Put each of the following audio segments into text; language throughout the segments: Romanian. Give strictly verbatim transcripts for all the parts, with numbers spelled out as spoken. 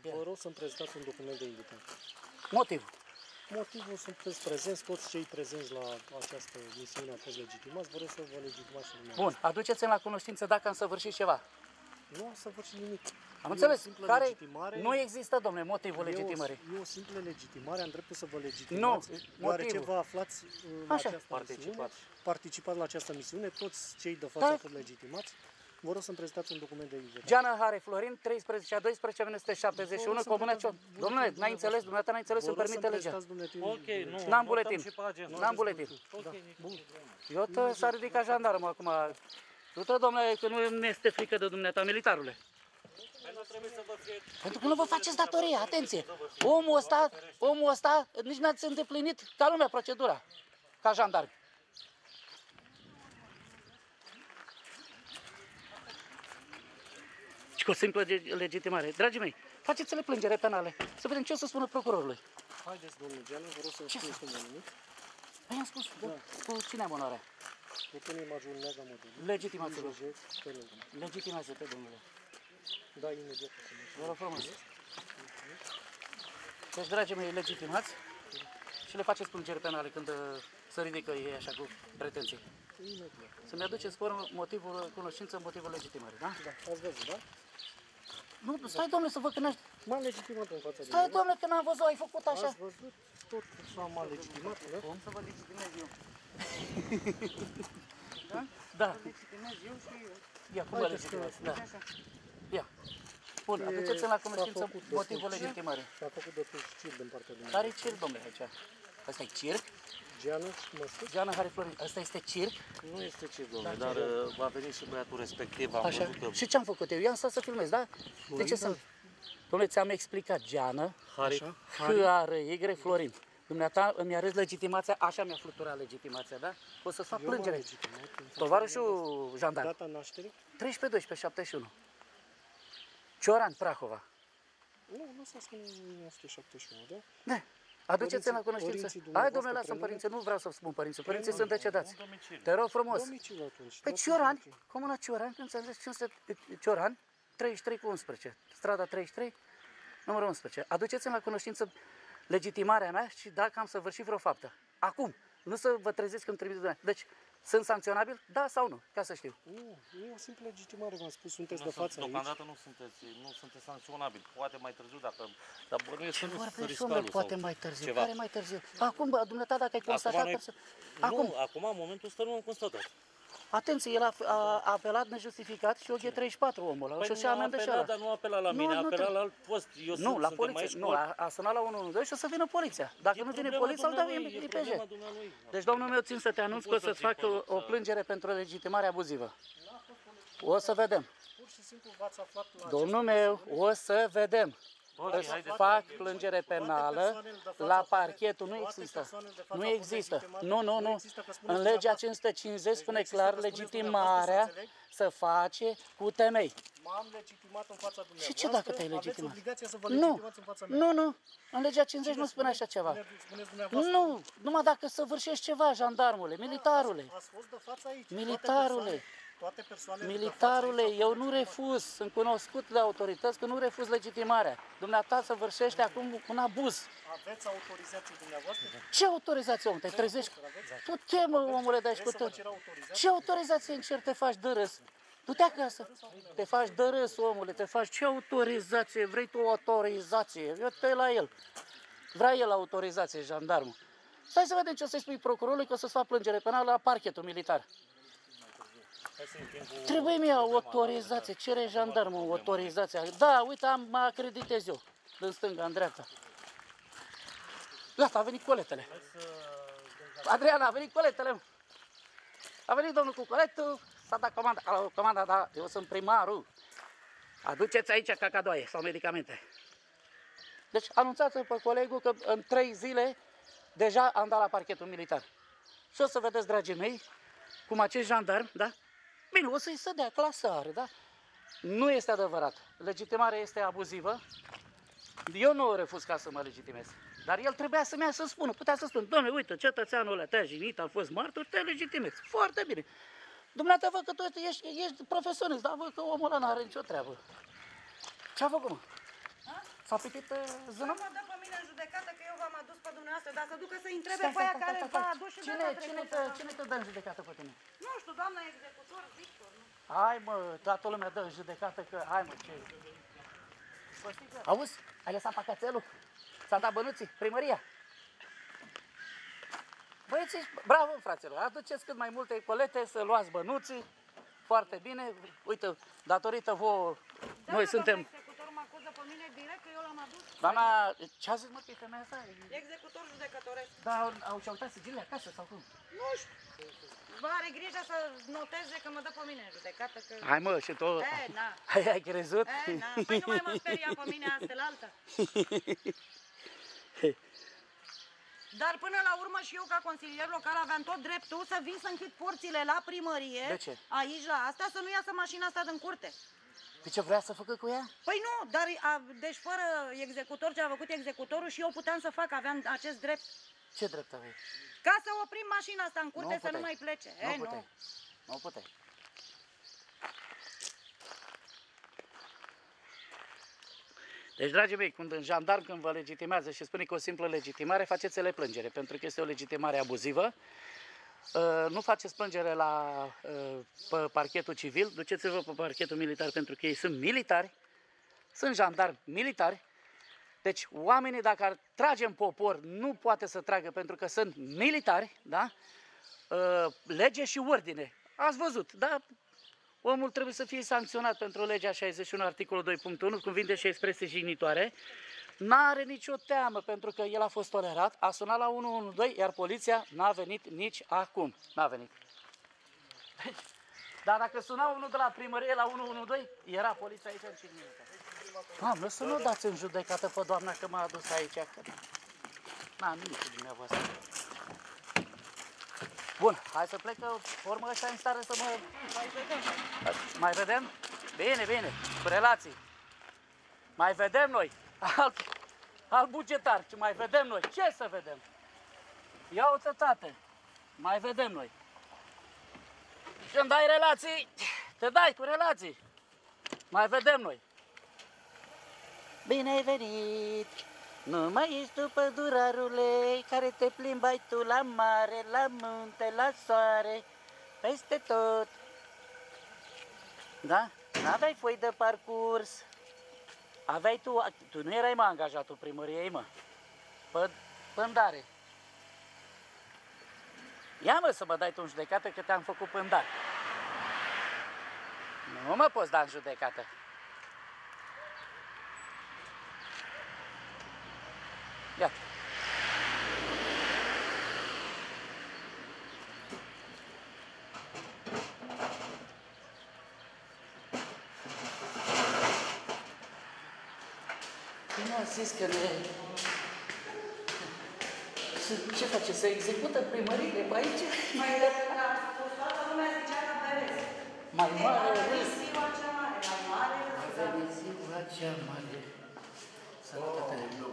Vă rog să-mi prezentați un document de invitație. Motivul. Motivul, sunteți prezenți, toți cei prezenți la această misiune au fost legitimați, vă rog să vă legitimați și dumneavoastră. Bun, aduceți-mi la cunoștință dacă am săvârșit ceva. Nu am să faci nimic. Am înțeles. Care legitimare, nu există, domnule, motivul e legitimării. O, e o simplă legitimare, am dreptul să vă legitimați. Nu, deoarece motivul. vă aflați în Așa. această Participați. misiune, participați la această misiune, toți cei de față Da. au fost legitimați. Vă rog să-mi prezentați un document de invitație. Geana Hare Florin, treisprezece a doisprezece mie nouă sute șaptezeci și unu, Comuna Cion. Domnule, n-ai înțeles, dumneata n-ai înțeles, îmi permite legea. Ok, nu. N-am buletin. Și pe agenda. N-am buletin. Ok, Da. bun. Eu tă s-a ridicat jandarmul acum. Du-te, domnule, că nu este frică de dumneata, militarule. Pentru că nu vă faceți datoria, atenție. Omul ăsta, omul ăsta, nici n-ați îndeplinit ca lumea procedura, ca jandarmi. Și cu o simplă legitimare. Dragii mei, faceți-le plângere penale, să vedem ce o să spună procurorului. Haideți, domnul Geanu, vă rog să vă spuneți cum vă numiți. Păi am spus, da. Cu cine am onoarea? Depune Major Neaga Mădălin. Legitimați-vă. Legitimați. Legitimați-te, domnule. Da, imediat. Vă rog frumos. Deci, dragii mei, legitimați și le faceți plângeri penale când uh, se ridică ei așa cu pretenții. Imediat. Să-mi aduceți spor motivul, cunoștință, motivul legitimării, da? Da, ați văzut, da? Nu, stai, domnule, să văd că n-aș... M-am legitimat în fața de Stai, domnule, că n-am văzut, ai făcut așa. Ați văzut? Tot așa m-am legitimat, da? Cum să vă legitimez eu? Da? Da. Vă legitimez eu și eu. Ia, cum vă legitimați? Da. Ia. Bun, aduceți-mi la cunoștință motivul legitimării. S-a făcut de tot circ din partea dumneavoastră. Care e circ, domnule, aici? Ăsta e circ? Geanu, măsut? Geana Hare Florin, ăsta este circ? Nu este ce, domnule, dar uh, va veni și băiatul respectiv. Am Așa. văzut că... Și ce am făcut eu? Eu am stat să filmez, da? De ce să... Dom'le, ți-am explicat, Geană, Hari, H-A-R-Y Florin. Dumneata îmi arăți legitimația, așa mi-a fluturat legitimația, da? O să-ți fac plângere. Tovarășul jandarm. Data nașterii? treisprezece doisprezece șaptezeci și unu. Cioran, Prahova. Nu, nu s-a spune o mie nouă sute șaptezeci și unu, da? Da. Aduceți-mi la cunoștință. părinții Hai, dumneavoastră, domnule, lasă-mi prenume? părinții, nu vreau să spun părinții. Părinții sunt decedați. domiciliu. Te rog frumos. Domiciliu atunci. Păi da? Cioran, comuna Cioran, când ți-am zis cinci sute, Cioran, treizeci și trei cu unsprezece, strada treizeci și trei, numărul unsprezece. Aduceți-mi la cunoștință legitimarea mea și dacă am săvârșit vreo faptă. Acum, nu să vă treziți când trimiteți dumneavoastră. Deci, sunt sancționabil? Da sau nu? Ca să știu. Nu, e o simplă legitimare, v-am spus, sunteți Nu de sunt, față aici. deocamdată nu sunteți, nu sunteți sancționabil. Poate mai târziu, dacă... Dar bănuiesc Ce că nu vorbești, sunt omule, riscalul poate sau mai târziu. ceva. Care mai târziu? Acum, bă, dumneata, dacă ai constatat... noi- perso- Acum, Nu, acum, în momentul ăsta nu am constatat. atenție, el a, a, a apelat nejustificat și o G treizeci și patru omul ăla. Păi și nu și a amendă și ăla. apelat, dar nu a apelat la Nu, mine, a nu apelat te- la alt post. Eu Nu, sunt, la suntem poliție. aici Nu, cu- a, a sunat la unu unu doi și o să vină poliția. Dacă E nu vine problema poliția, îl dau dumnealui, în e I P problema J. dumnealui. Deci, domnul meu, țin să te anunț că o pot să să-ți ții fac o, pe o plângere pentru legitimare abuzivă. O să vedem. Pur și simplu v-ați aflat la Domnul meu, o să vedem. Ok, Îți haideți. fac plângere penală persoanele de față la au fost- parchetul, nu toate există. persoanele de față Nu au fost există. legitimate? Nu, nu, Nu nu. există, că spuneți În legea dumneavoastră. cinci sute cincizeci spune există, clar că spuneți legitimarea dumneavoastră, să face cu temei. M-am legitimat în fața dumneavoastră. Și ce dacă te-ai Aveți legitimat? obligația să vă Nu, legitimați în fața mea. nu, nu. În legea cincizeci nu spune așa ceva. Spune- Spuneți dumneavoastră. Nu, numai dacă săvârșești ceva, jandarmule, militarule. Ați fost de față aici. Militarule. Toate persoanele Militarule, de față aici eu au nu fost refuz, sunt cunoscut de autorități că nu refuz legitimarea. Dumneata săvârșește acum un abuz. legitimați. Aveți autorizație dumneavoastră? Ce autorizație, om? Te trezești? Tu te, mă, omule, de aici cu Trebuie să vă tot. cer autorizație. Ce autorizație încerci te faci de râs? Du-te acasă. Te faci de râs, omule, te faci. Ce autorizație? Vrei tu o autorizație? Eu te la el. Vrea el autorizație, jandarmul. Stai să vedem ce o să-i spui procurorului, că o să-ți fac plângere penală la parchetul militar. Hai să încheiem cu- Trebuie mie o autorizație, cere jandarmul o autorizație. Da, uite, am, mă acreditez eu, din stânga, în dreapta. Gata, a venit coletele. Adriana, a venit coletele. mă. A venit domnul cu coletul, s-a dat comanda. Alo, comanda, da, eu sunt primarul. Aduceți aici cacadoaie sau medicamente. Deci anunțați-l pe colegul că în trei zile deja am dat la parchetul militar. Și o să vedeți, dragii mei, cum acești jandarmi, da? Bine, o să-i să dea clasare, da? Nu este adevărat. Legitimarea este abuzivă. Eu nu o refuz ca să mă legitimez. Dar el trebuia să-mi ia să spună. Putea să spun, domnule, uite, cetățeanul ăla te-a jignit, a fost martor, te legitimezi. Foarte bine. Dumneata, văd că tu ești, ești profesionist, dar văd că omul ăla n-are nicio treabă. Ce-a făcut, mă? S-a pitit uh, Nu zână? mă dă pe mine în judecată că eu v-am adus pe dumneavoastră, dar să ducă să întrebe Stai, pe aia stai, care stai, v-a stai, adus și Cine, data cine, trecută. te, cine te dă în judecată pe tine? Nu știu, doamna executor, Victor, nu? Hai mă, toată lumea dă în judecată că, hai mă, ce... Costică, auzi? Ai lăsat pacațelul? S-a dat bănuții? Primăria? Băieții, bravo, fraților, aduceți cât mai multe colete să luați bănuții. Foarte bine, uite, datorită vouă, Da, noi suntem... doamna executor mă acuză pe mine direct că eu l-am adus. Doamna, ce a zis mă că e femeia asta? Executor judecătoresc. Da, au, au și-au uitat sigilele acasă sau cum? Nu știu. Vă are grijă să noteze că mă dă pe mine în judecată, că... Hai mă, și tu... E, na. Hai, ai crezut? E, na. Păi nu mai mă speria pe mine astfel alta. Dar până la urmă și eu ca consilier local aveam tot dreptul să vin să închid porțile la primărie. De ce? Aici la asta, să nu iasă mașina asta din curte. De ce vrea să facă cu ea? Păi nu, dar a, deci fără executor, ce a făcut executorul și eu puteam să fac, aveam acest drept. Ce drept aveai? Ca să oprim mașina asta în curte Nu să nu puteai. mai plece. Nu E, puteai. nu. Nu puteai. Deci, dragii mei, când un jandarm când vă legitimează și spune că o simplă legitimare, faceți-le plângere, pentru că este o legitimare abuzivă. Uh, nu faceți plângere la uh, pe parchetul civil, duceți-vă pe parchetul militar, pentru că ei sunt militari, sunt jandarmi militari. Deci, oamenii, dacă ar trage în popor, nu poate să tragă, pentru că sunt militari, da? Uh, lege și ordine. Ați văzut, da? Omul trebuie să fie sancționat pentru legea șaizeci și unu, articolul doi punct unu, când vinde și expresie jignitoare. N-are nicio teamă, pentru că el a fost tolerat, a sunat la unu unu doi, iar poliția n-a venit nici acum. N-a venit. Deci, dar dacă suna unul de la primărie la unu unu doi, era poliția aici în Cignița. Doamne, să nu dați în judecată pe doamna că m-a adus aici. Că... N-am nimic cu dumneavoastră. Bun, hai să plec, că urmă ăștia în stare să mă... Mai vedem. Mai vedem? Bine, bine, cu relații. Mai vedem noi. Alt, alt bugetar, ce mai vedem noi. Ce să vedem? Ia uite, tate, mai vedem noi. Când ai relații, te dai cu relații. Mai vedem noi. Bine ai venit! Nu mai ești tu, pădurarule, care te plimbai tu la mare, la munte, la soare, peste tot. Da? N-aveai foi de parcurs. Aveai tu, tu nu erai mă angajatul primăriei, mă. Pă, pândare. Ia mă să mă dai tu în judecată că te-am făcut pândare. Nu mă poți da în judecată. Iată. Bine a zis că ne... Ce face? Se execută primările pe aici? Mai la toată lumea zicea că băresc. Mai mare râs. Ziua cea mare, mai mare A venit ziua cea mare. Sănătate.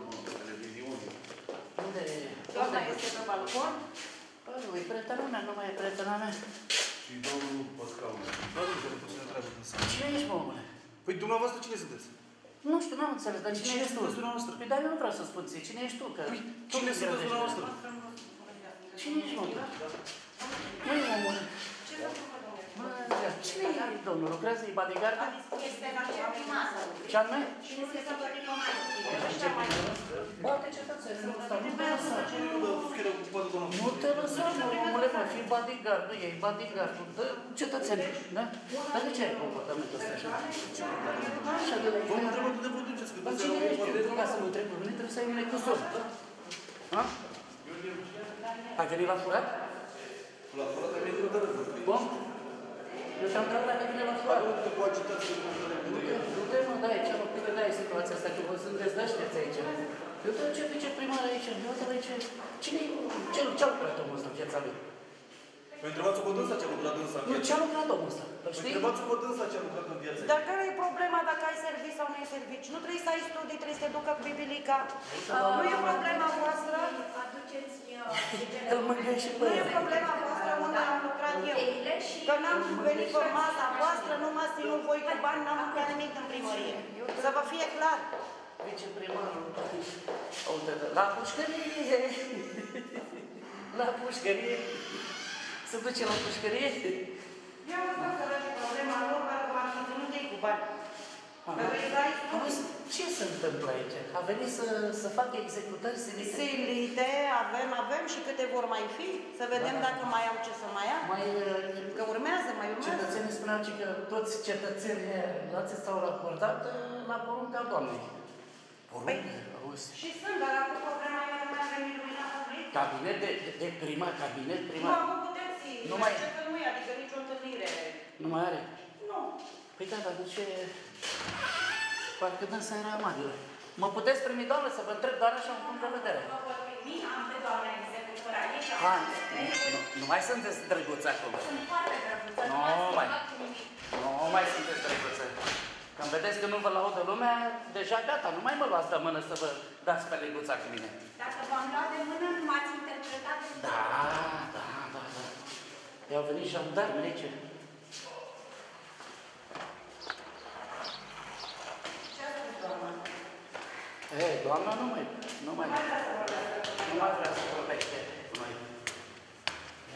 Unde? Doamna este pe balcon? Bă, e prietena mea, nu mai e prietena mea. Și domnul Pascal. Bă, nu știu, puțin treabă din sat. Cine ești, mă, omule? Păi dumneavoastră cine sunteți? Nu știu, n-am înțeles, dar cine, Cine ești tu? sunteți dumneavoastră? Păi, dar eu nu vreau să spun ție, cine ești tu? Că Păi, tu cine îmi sunteți grăbești. dumneavoastră? Cine ești, mă? Măi, omule. Bă, cine e domnul? Lucrează, e bodyguard? Este la cea primasă. Ce anume? Și nu se să plătim pe mai puțin. Bă, te cetățenii, nu stau, nu te lăsa. Nu, dar tu chiar ocupat cu doamna. Nu te lăsa, mă, omule, mă, fii bodyguard, nu ei, bodyguard-ul, dă cetățenii, da? Dar de ce ai comportamentul ăsta așa? Așa de la Vă mă întrebă de vă duceți, că Dar de cine seara ești? ocupat. Eu, ca să mă întreb pe mine, trebuie să ai mine cu sol. Ha? Ai venit la furat? La furat ai venit de război. Bun? Eu te-am întrebat dacă vine la furat. Nu cu agitație de comportament. Du-te, mă, da, aici, mă, câte dai situația asta, că vă sunteți dășteți aici. Eu te ce viceprimar aici, eu te aici. Cine-i, ce-a lucrat omul ăsta în viața lui? Păi întrebați-o pe dânsa ce a lucrat dânsa în Nu, viață. ce-a lucrat omul ăsta? Îl Păi știi? întrebați-o pe dânsa ce a lucrat în viață. Dar care e problema dacă ai servici sau nu ai servici? Nu trebuie să ai studii, trebuie să te ducă cu bibilica. Nu e problema voastră. Aduceți Îl mângâi și pe Nu e el. problema voastră unde am lucrat eu. Că n-am venit pe masa voastră, nu m-ați ținut voi cu bani, n-am mâncat nimic în primărie. Să vă fie clar. Viceprimar. La pușcărie! La pușcărie! Se duce la pușcărie? Eu am fost să răi problema lor, pentru că m-am fi ținut ei cu bani. Că vrei să ai Auzi, ce se întâmplă aici? A venit să, să facă executări silite? silite, avem, avem și câte vor mai fi, să vedem Da. dacă mai au ce să mai ia. Mai Că urmează, mai urmează. cetățenii spuneau că toți cetățenii relații s-au racordat la porunca Doamnei. Porunca, auzi? Și sunt, dar acum problema e că mai avem lumina publică. Cabinet de, de prima, cabinet Nu, prima. acum puteți, Nu mai- zice că nu e, adică nicio întâlnire. Nu mai are? Nu. Păi da, dar de ce... Parcă dânsa era amabilă. Mă puteți primi, doamnă, să vă întreb doar așa un punct de vedere? Vă pot primi, am pe doamna executor aici. Ha, nu, nu mai sunteți drăguți acum. Sunt foarte drăguță, Nu nu ați mai. schimbat cu nimic. Nu mai sunteți drăguță. Când vedeți că nu vă laudă lumea, deja gata, nu mai mă luați de mână să vă dați pe leguța cu mine. Dacă v-am luat de mână, nu m-ați interpretat. Da, da, da, da. I-au venit jandarmi aici. Ei, doamna nu mai, nu mai, nu mai vrea să vorbește cu noi. Ia.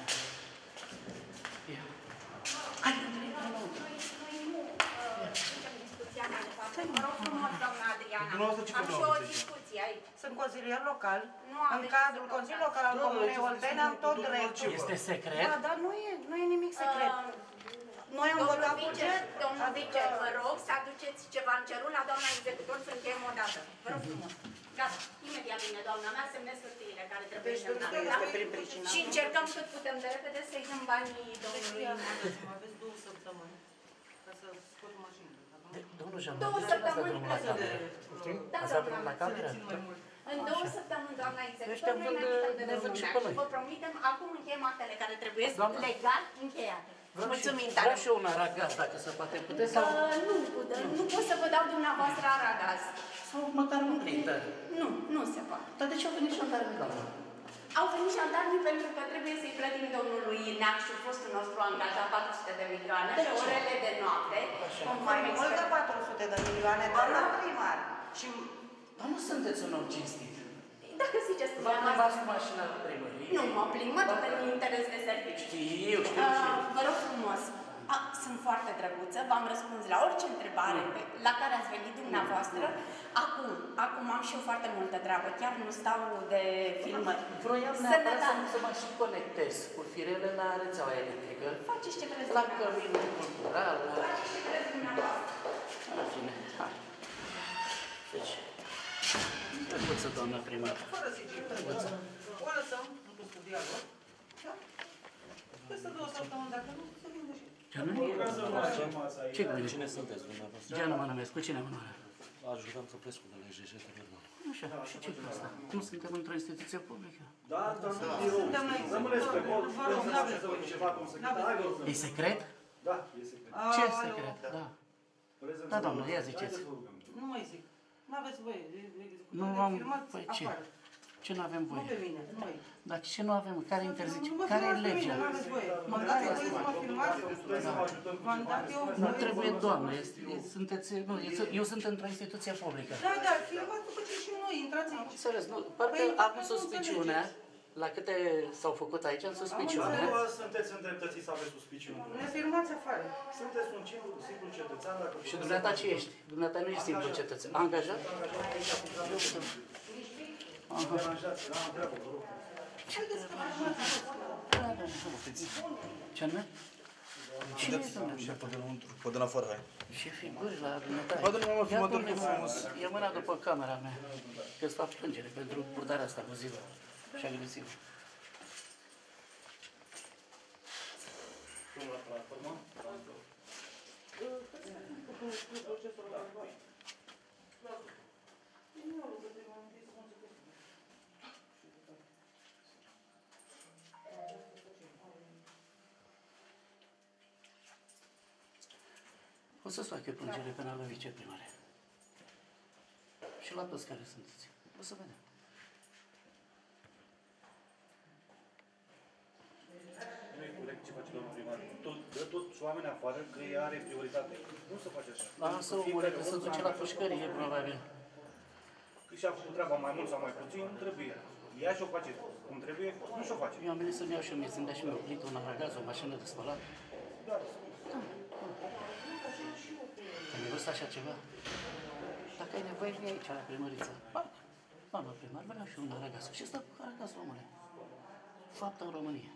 Ia. Hai, Andrei, hai, Noi, noi nu uh, ducem discuția mai departe. Vă rog frumos, doamna Adriana. Dumneavoastră ce Am și problemă o aveți aici? discuție aici. Sunt consilier local. Nu În aveți cadrul ce Consiliului Local al Da, Comunei aici Olteni am sunt tot totul dreptul. altceva. este secret? Da, dar nu e, nu e nimic secret. Uh, Noi am Domnul votat vice, buget, domnul adică... vice, vă rog să aduceți ceva în cerul la doamna executor să încheiem o dată. Vă rog frumos. Gata, imediat vine doamna mea, semnez hârtiile care trebuie Deci semnate. este Da? prin pricina. Și încercăm cât putem de repede să-i dăm banii domnului. Aveți două săptămâni ca să scot mașinile. De- Domnul Jean, Două de ce n-ați dat săptămâni drumul la cameră? Da, Ați dat doamna. drumul la cameră? În două săptămâni, doamna executor, Ăștia noi vând, ne achităm de ne vând și rămâneac pe și noi. vă promitem, acum încheiem actele care trebuie Doamna. legal încheiate. Vreau și, Mulțumim tare vreau și eu un aragaz, dacă se poate. Puteți sau... Uh, nu, nu pot să vă dau dumneavoastră aragaz. Sau măcar un printer. Nu, nu se poate. Dar de ce au venit jandarmii, doamnă? Au venit jandarmii pentru că trebuie să-i plătim domnului Neacșu, fostul nostru angajat patru sute de milioane pe orele de noapte. Mai mult de patru sute de milioane, doamna primar. Și Dar nu sunteți un om cinstit. Dacă ziceți Vă dumneavoastră, plimbați cu mașina primăriei. nu mă plimb, mă duc în interes de serviciu. Știu, știu, Uh, știu. vă rog frumos, a, sunt foarte drăguță, v-am răspuns la orice întrebare pe, la care ați venit dumneavoastră. Acum, acum am și eu foarte multă treabă, chiar nu stau de filmări. Vroiam neapărat să, Sănătate. să mă și conectez cu firele la rețeaua electrică. Faceți ce vreți La dumneavoastră. căminul cultural, la... Faceți ce vreți dumneavoastră. În fine, hai. Deci, drăguță, doamna primar. Fără sigil. Drăguță. O lăsăm, nu cu studialul. Da? Peste două săptămâni, dacă nu, să vină și... Ce nu? Ce cu mine? Cine sunteți dumneavoastră? Geana mă numesc, cu cine mă numesc? Ajutăm să prescu de la J J T V. Așa, și ce cu asta? Nu suntem într-o instituție publică. Da, dar nu birou. Suntem noi. Rămâneți pe gol, Vă rog, să n-aveți faceți voie. ceva cum se N-aveți cântă. voie. E secret? Da, e secret. Ce Alo. secret? Da. Prezența Da, doamnă, ia dumneavoastră. ziceți. Haideți, vă rugăm. Nu mai zic. N-aveți voie. de- de execuție. Nu De am... filmați Păi ce? afară. Ce nu avem Nu voie? pe mine, nu aici. Dar ce nu avem? Care interzice? Nu mă Care e filmați pe mine, legea? n-aveți voie. Mă, M-am care dat este? voie să mă filmați. Putem să vă ajutăm cu V-am ceva. dat eu Nu voie. trebuie, doamnă, este, e- sunteți, nu, e- eu sunt într-o instituție publică. Da, da, filmați după ce și noi, intrați Am aici. înțeles, nu, parcă Păi, am nu suspiciunea, la câte s-au făcut aici, am suspiciunea. Nu sunteți îndreptățiți să aveți suspiciuni. Ne filmați afară. Sunteți un simplu, simplu cetățean. Dacă Și dumneata ce ești? Dumneata nu ești simplu cetățean. Angajat? Deranjați, da, întreabă, vă rog. Ce anume? Cine e dumneata? Pe de înăuntru, pe de afară, hai. Ce figuri la dumneata? Bă, domnule, mă, Ia filmator, pune că mâna- frumos. Ia mâna după camera mea, că-ți fac plângere pentru purdarea asta abuzivă și agresivă. O să-ți fac eu plângere penală viceprimare. Și la toți care sunteți. O să vedem. Nu e corect ce face domnul primar. Tot, dă toți oamenii afară că ea are prioritate. Nu se face așa. Lasă omule că se duce la pușcărie, probabil. Că și-a făcut treaba mai mult sau mai puțin, nu trebuie. Ea și-o face cum trebuie, nu și-o face. Eu am venit să-mi iau și mie, să-mi dea și mie o plită, un aragaz, o mașină de spălat. Da. Ai mai văzut așa ceva? Dacă ai nevoie, vii aici, la primăriță. Hai, doamnă primar, vreau și un aragaz. Și ăsta cu aragaz, omule. Faptă în România.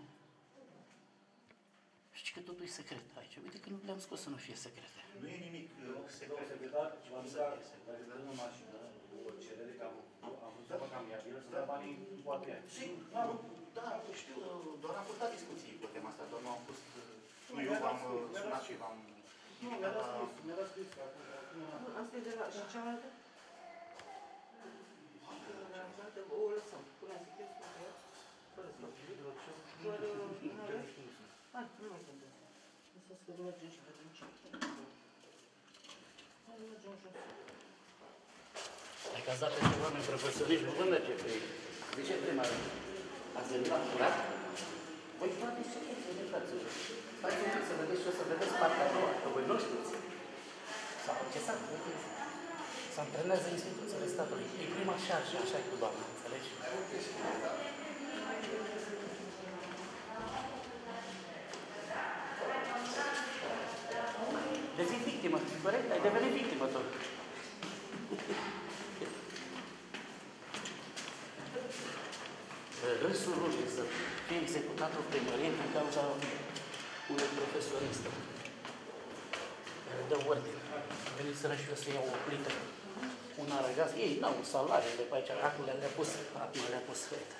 Știi că totul e secret aici. Uite că nu le-am scos să nu fie secrete. Nu e nimic Secretar, secretar, v-am dat în mașină o cerere că am vrut să fac amiabilă, să dea banii după aceea. Da, da, știu, doar am purtat discuții pe tema asta, doar nu am fost... Nu, eu v-am sunat și v-am... Nu, mi-a dat scris, mi-a dat scris. Asta e de la... Și cealaltă? Cealaltă o lăsăm. Puneam să chestia pe ea. Fără să doar... Hai, nu mai sunt. Lăsați că mergem și vedem ce. Hai, mergem jos. Ai cazat pe oameni profesioniști, nu vă merge pe ei. De ce primarul? Ați venit la curat? Voi faceți ce chestii de frăților. Faceți un pic să vedeți și o să vedeți partea a doua, că voi nu știți. S-a procesat, uite. Se antrenează instituțiile statului. E prima șarjă, așa e cu doamna, înțelegi? Devii victimă, corect? Ai devenit victimă tot. Râsul rușii să fie executat o primărie din cauza unui profesionist care dă ordine. Am venit să și eu să iau o plită, un aragaz. Ei n-au salarii de pe aici, acum le-a pus, acum le-a pus fete.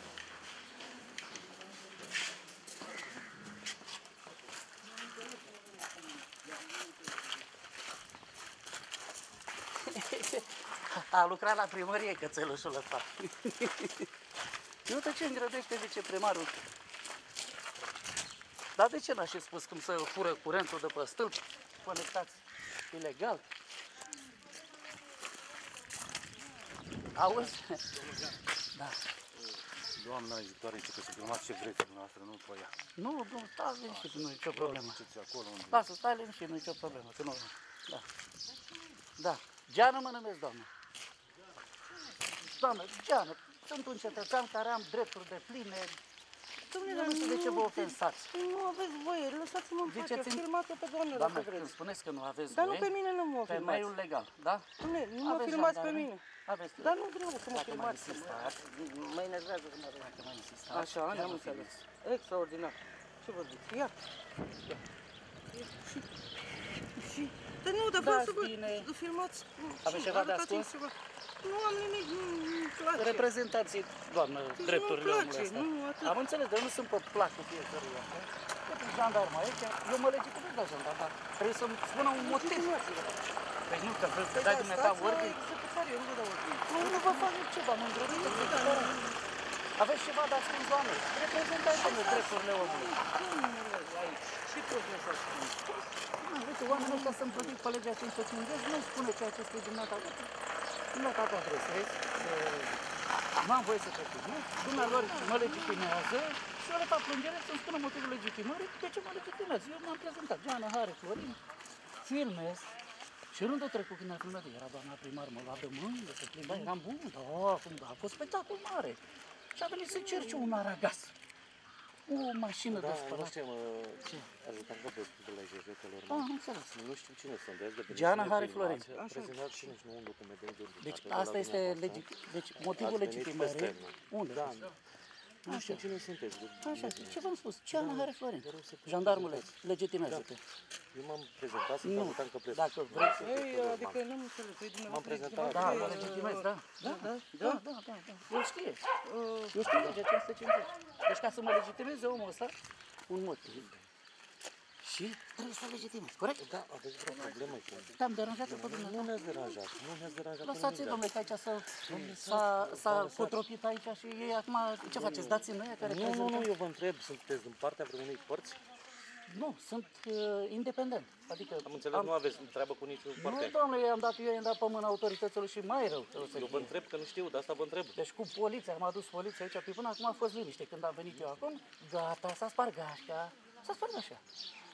A lucrat la primărie cățelușul ăsta. Nu de ce îngrădește viceprimarul? Dar de ce n-a și spus cum să fură curentul de pe stâlp? Conectați ilegal. Auzi? Da. Doamna ajutoare, că să filmați ce vreți dumneavoastră, nu pe ea. Nu, nu, stai liniștit, nu e nicio problemă. Acolo unde... Lasă, stai liniștit, nu e nicio problemă, că nu... Da. Da. Geană mă numesc, doamnă. Doamnă, Geană, sunt un cetățean care am drepturi de pline. Domnule, Nu știu de ce vă ofensați. Nu aveți voie, lăsați-mă în pace, Ziceți-mi- filmați-o pe doamnă Doamnă, dacă când vreți. spuneți că nu aveți Dar nu voie, pe mine nu mă filmați. temeiul legal, da? Domnule, nu mă Aveți filmați pe jandarmi? mine. Aveți. Dar nu vreau să mă Dacă mai filmați. insistați, mă enervează când mă dacă mai insistați. Așa, chiar am vă înțeles. filmez. Extraordinar. Ce vă zic? Ia. Și... Și... Dar nu, dar Da, vreau să vă bine. filmați. Aveți și ceva de arătați-mi ascuns? ceva. Nu am nimic, nu îmi place. Reprezentați, doamnă, Deci drepturile nu-mi omului place, ăsta. nu, atât. Am înțeles, dar nu sunt pe placul fiecăruia. Uite, jandarmul aici, eu mă legitimez la jandarm, dar trebuie să-mi spună un motiv. Păi nu, că vreți să dai dumneata ordine. Secretariu, nu vă dau ordine. Nu, nu vă fac ceva, mă îndrăgiți. Aveți ceva de ascuns, doamne? Reprezentați drepturile omului. Ce profesor? Ah, uite, oamenii ăștia sunt plătiți pe legea cinci sute cincizeci, nu spune ceea ce spui dumneata. Uite, dumneata te adresezi, nu am voie să te filmez, nu? Dumnealor mă legitimează și eu le fac plângere să-mi spună motivul legitimării, de ce mă legitimez? Eu m-am prezentat, Geana Hare Florin, filmez. Și rândul trecut când a filmat, era doamna primar, mă lua de mâini, se plimba, eram bun, da, cum da, a fost spectacol mare. Și a venit să cer și un aragaz. O mașină de Da, nu spălat. știm, ce? Ajutam că de la jejetelor. Da, am înțeles. Nu știu cine sunt, de de Geana Hare Florin. A prezentat și nici nu un document de identitate. Deci de la asta este dumneavoastră. legi... deci, motivul Ați venit legitimării. peste noi. Unde? Da, nu știu cine sunteți. Așa, ce v-am spus? Geana Hare Florin. Jandarmule, legitimează-te. Eu m-am prezentat să Nu, ajutam că plec. dacă vrei să... Ei, adică nu am înțeles, păi M-am dumneavoastră prezentat. Da, legitimați, mă e, legitimez, da. Da, da, da? da, da, da. Eu știu. Eu știu legea cinci sute cincizeci. Deci ca să mă legitimeze omul ăsta, un motiv. Și trebuie să legitimez, corect? Da, aveți vreo problemă cu... Te-am deranjat pe Nu dumneavoastră. ne-ați deranjat, nu ne-ați deranjat pe Lăsați-i, nimic. domnule, că aici s-a, s-a, s-a cotropit aici și ei acum, ce faceți? Dați-mi noi care Nu, nu, prezentăm? nu, eu vă întreb, sunteți din partea vreunei părți? Nu, sunt uh, independent. Adică Am înțeles, nu aveți treabă cu niciun Nu, parte. domnule, i-am dat, eu i-am dat pe mâna autorităților și mai rău. o să Eu vă fie. întreb că nu știu, de asta vă întreb. Deci cu poliția, am adus poliția aici, pe până acum a fost liniște. Când am venit eu acum, gata, s-a spart gașca, s-a spart gașca.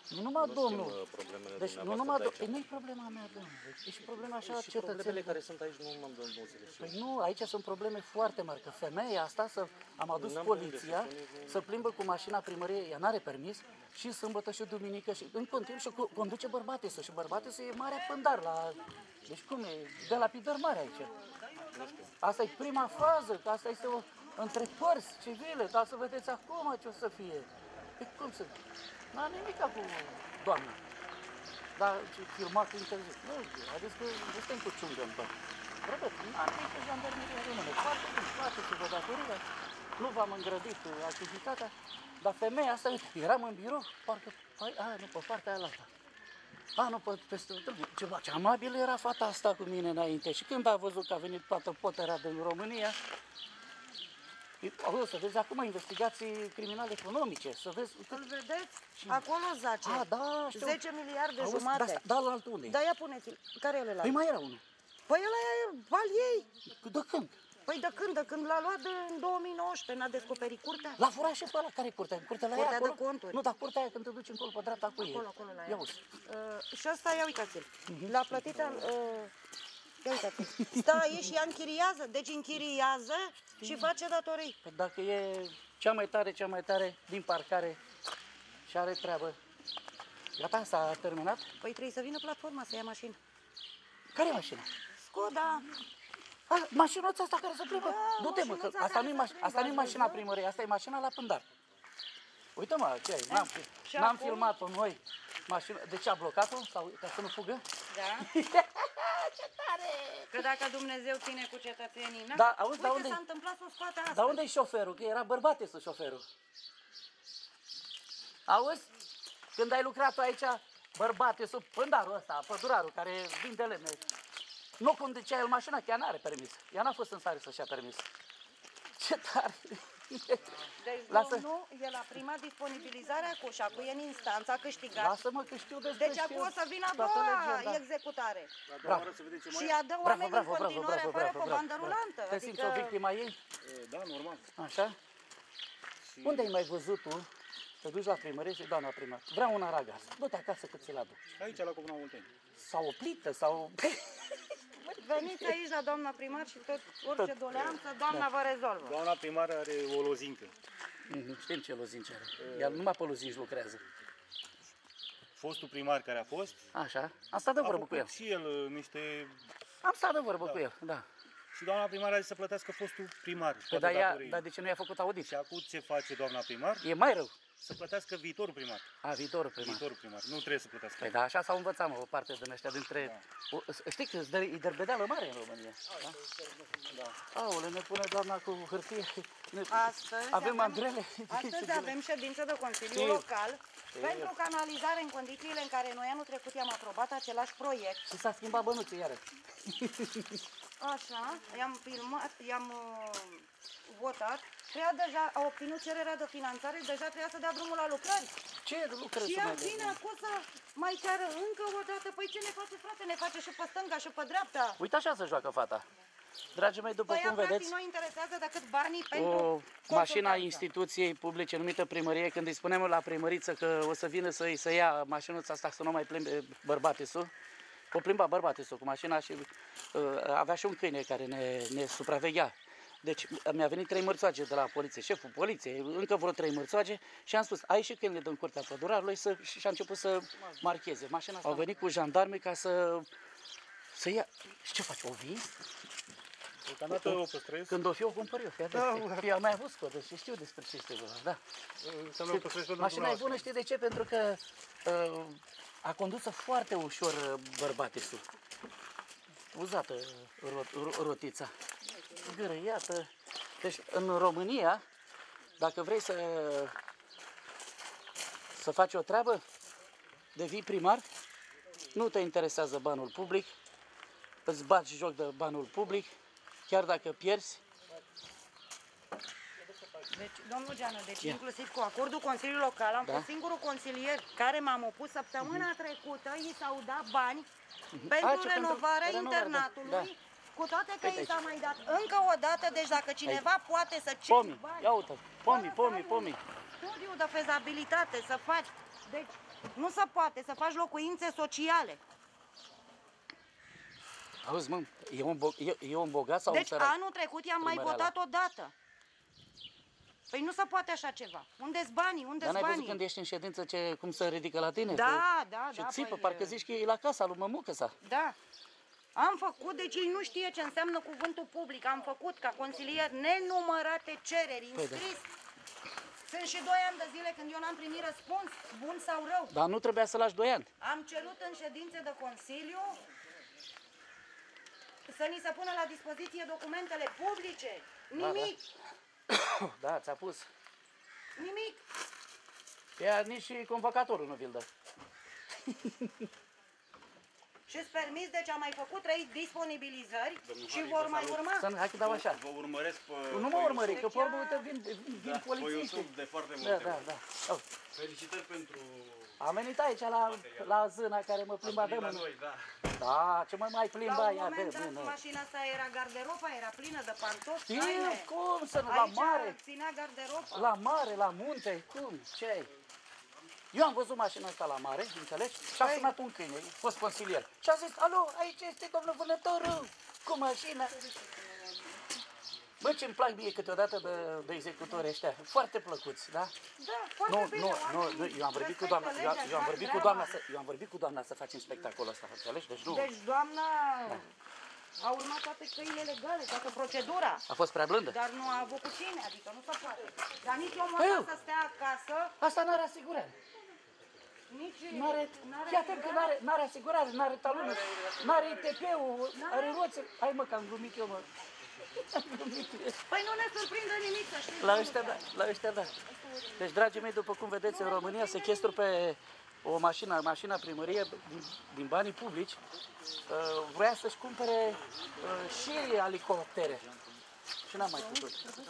Nu numai Nu știm domnul. uh, problemele Deci nu dumneavoastră numai de domnul. aici. Nu-i problema mea, domnule. E și problema așa Și problemele cetățenilor. care sunt aici nu m-am nu înțeles. Păi nu, aici sunt probleme foarte mari, că femeia asta, să, am adus N-am poliția găsit, să plimbă cu mașina primăriei, ea n-are permis, și sâmbătă și duminică și în continuu și co- conduce bărbatesul și bărbatesul e mare pândar la... Deci cum e? De la pidăr mare aici. Asta e prima fază, că asta este o între părți civile, dar să vedeți acum ce o să fie. Păi cum să... N-am nimic cu doamna. Dar ce filmat interzis. Nu, adică că nu suntem cu ciungă în bani. Repet, n-am nimic cu jandarmeria română. Foarte bine, foarte să vă datoria. Nu v-am îngrădit activitatea, dar femeia asta, uite, eram în birou, parcă, păi, a, nu, pe partea aia alta. A, nu, pe, peste, ceva, ce amabilă era fata asta cu mine înainte. Și când a văzut că a venit toată potera din România, o, să vezi acum investigații criminale economice, să vezi... Îl vedeți? Acolo zace. A, da, știu. zece miliarde Auzi, jumate. Da, da, la altul unde e? Da, ia puneți-l. Care e ăla? Păi mai era unul. Păi ăla e al ei. De când? Păi de când? De când l-a luat de, în două mii nouăsprezece, n-a descoperit curtea? L-a furat și pe ăla. Care e curtea? Curtea la ea Curtea de acolo? conturi. Nu, dar curtea aia când te duci încolo pe dreapta cu ei. Acolo, acolo la ea. Ia uzi. Uh, și ăsta, ia uitați-l. L-a plătit al... Uh, ia uitați-l. Stă aici și ea închiriază. Deci închiriază și face datorii. Păi dacă e cea mai tare, cea mai tare din parcare și are treabă. Gata, s-a terminat? Păi trebuie să vină platforma să ia mașină. Care e mașina? Skoda. A, mașinuța asta care se plimbă? Da, Du-te, mă, că mașinuța asta care nu-i se maș- plimbă, asta nu-i ați mașina văzut? primăriei, asta e mașina la pândar. Uite, mă, ce ai? N-am, Și n-am acum? filmat-o noi. Mașina, de ce a blocat-o? Sau ca să nu fugă? Da. Ce tare! Că dacă Dumnezeu ține cu cetățenii, na? Da, auzi, Uite, dar unde-i? s-a întâmplat să o scoate asta. Dar unde e șoferul? Că era bărbatesul șoferul. Auzi? Când ai lucrat tu aici, bărbatesul, pândarul ăsta, pădurarul, care vinde lemne, nu conducea el mașina, chiar n-are permis. Ea n-a fost în stare să-și ia permis. Ce tare! Deci Lasă. domnul, el a primat disponibilizarea cu și acum e în instanță, a câștigat. Lasă-mă că știu despre Deci acum o să vină a toată doua legenda. executare. Bravo. Și ea dă Bravo, oameni bravo, în bravo, continuare bravo, fără bravo, pe bravo, bandă bravo. rulantă. Te simți o victima ei? Da, normal. Așa? Unde ai mai văzut tu? Te duci la primărie și doamna primar, vreau un aragaz. Du-te acasă că ți-l aduc. Aici, la Comuna Olteni. Sau o plită, sau... Veniți aici la doamna primar și tot orice doleanță, doamna vă rezolvă. Doamna primară are o lozincă. Mhm, știm ce lozinci are. El numai pe lozinci lucrează. Fostul primar care a fost, Așa? Am stat de a vorbă cu el. făcut și el uh, niște... Am stat de vorbă cu el, da. Și doamna primară a zis să plătească fostul primar. Păi toate dar, ea, datoriile. dar de ce nu i-a făcut audit? Și acum ce face doamna primar? E mai rău. Să plătească viitorul primar. A, viitorul primar. Viitorul primar. Nu trebuie să plătească. Păi da, așa s-au învățat, mă, o parte din ăștia dintre... O, știi că îți dă- îi dărbedeală mare în România. Da? Da. Aole, ne pune doamna cu hârtie. Ne... Astăzi avem andrele. Astăzi avem ședință de Consiliu Știu. Local pentru canalizare în condițiile în care noi anul trecut i-am aprobat același proiect. Și s-a schimbat bănuțul iară. Așa, i-am filmat, i-am uh, votat. Trebuia deja, a obținut cererea de finanțare, deja trebuia să dea drumul la lucrări. Ce lucrări Și să ea mai vine dea? acum să mai ceară încă o dată. Păi ce ne face, frate? Ne face și pe stânga și pe dreapta. Uite așa se joacă fata. Dragii mei, după Păi ea, cum practic, vedeți, nu interesează decât banii pentru o mașina consultanță. instituției publice numită primărie, când îi spunem la primăriță că o să vină să-i să ia mașinuța asta să nu mai plimbe bărbatesul, o plimba bărbatesul cu mașina și uh, avea și un câine care ne, ne supraveghea. Deci mi-a venit trei mărțoage de la poliție, șeful poliției, încă vreo trei mărțoage și am spus, ai și câinele din curtea pădurarului să, și a început să marcheze. Mașina asta. Au venit cu jandarmii ca să, să ia. Și ce faci, o vii? Deocamdată o păstrez. Când o fi, o cumpăr eu, fii atent. Eu am mai avut Skoda și știu despre ce este vorba, da. Înseamnă o păstrez pentru Mașina e dumneavoastră. bună, știi de ce? Pentru că uh, a condus foarte ușor uh, bărbatesul. Uzată rot, ro, rotița. Grăiată. Deci în România, dacă vrei să, să faci o treabă, devii primar, nu te interesează banul public, îți bagi joc de banul public, chiar dacă pierzi. Deci, domnul Geană, deci Ia. inclusiv cu acordul Consiliului Local, am Da. fost singurul consilier care m-am opus săptămâna trecută, i s-au dat bani pentru A, ce, pentru renovarea renovare, internatului, da. cu toate că Uite i s-a aici. mai dat încă o dată, deci dacă cineva poate să ceri Pomi, bani, ia uite, pomi, fără să pomi, ai pomi. un studiu de fezabilitate, să faci, deci Nu se poate să faci locuințe sociale. Auzi, mă, e un, bo e, e un bogat sau Deci un sărac? anul trecut i-am mai Primăreala. votat odată. Păi nu se poate așa ceva. Unde-s banii? Dar Unde-s n-ai văzut banii? când ești în ședință ce, cum se ridică la tine? Da, Că- da, și da. țipă, păi, parcă zici că e la casa lui mămucă sa. Da. Am făcut, deci ei nu știe ce înseamnă cuvântul public. Am făcut ca consilier nenumărate cereri, Păi da. înscris. Sunt și doi ani de zile când eu n-am primit răspuns, bun sau rău. Dar nu trebuia să lași doi ani. Am cerut în ședințe de consiliu să ni se pună la dispoziție documentele publice. Nimic, Da, ți-a pus. nimic. Ea nici convocatorul nu vi-l dă. Și-ți permis, deci am mai făcut trei disponibilizări și vor mai urma. Să nu, hai că dau așa. Vă urmăresc pe, Nu mă urmări, că pe urmă, uite, vin, vin, vin pe polițiștii. YouTube de foarte Da, multe da, ori. da. Oh. Felicitări pentru Am venit aici la, la zâna care mă plimba de la mână. noi, da. Da, ce mă mai La plimba un ea moment de dat, mână. mașina asta era garderoba, era plină de pantofi, Știu, haine. cum să nu, la Aici mare, ținea garderoba. la mare, la munte, cum, ce ai? Eu am văzut mașina asta la mare, înțelegi? Și a sunat un câine, a fost consilier. Și a zis, alo, aici este domnul vânătorul, cu mașina. Bă, ce-mi plac mie câteodată de, de executori ăștia, foarte plăcuți, da? Da, foarte Nu, bine. nu, nu, oamenii nu, eu am vorbit cu respectă doamna, eu, legea, eu am fac vorbit cu treaba. doamna să, eu am vorbit cu doamna să facem spectacolul ăsta, înțelegi? Deci nu, Deci doamna a urmat toate căile legale, toată procedura. a fost prea blândă. Dar nu a avut cu cine, adică nu se poate. Dar nici omul Eu. ăsta să stea acasă, Asta n-are asigurare. nici... N-are, n-are fii atent că asigurare. n-are, n-are asigurare, n-are talonă, n-are I T P-ul, are roțe. Hai mă, că am glumit eu, mă. Am glumit eu. Păi nu ne surprinde nimic, să știți. La ăștia da, la ăștia da. Deci, dragii mei, după cum vedeți, în România se chestru pe o mașină, mașina primărie din, din banii publici, uh, vrea să-și cumpere uh, și elicoptere. Și n-am mai putut.